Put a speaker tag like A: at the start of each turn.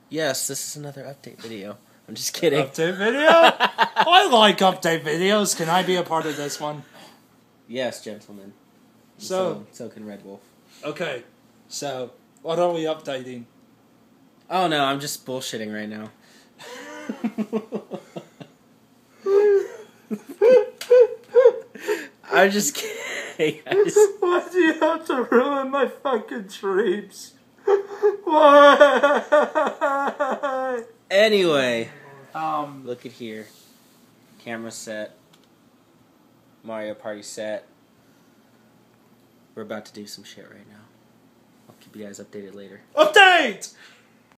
A: Yes, this is another update video. I'm just kidding.
B: Update video? I like update videos. Can I be a part of this one?
A: Yes, gentlemen.
B: So
A: can Red Wolf.
B: Okay, so what are we updating?
A: Oh no, I'm just bullshitting right now. I'm just kidding.
B: Why do you have to ruin my fucking dreams? Why?
A: Anyway, look at here. Camera set. Mario Party set. We're about to do some shit right now. I'll keep you guys updated later.
B: Update!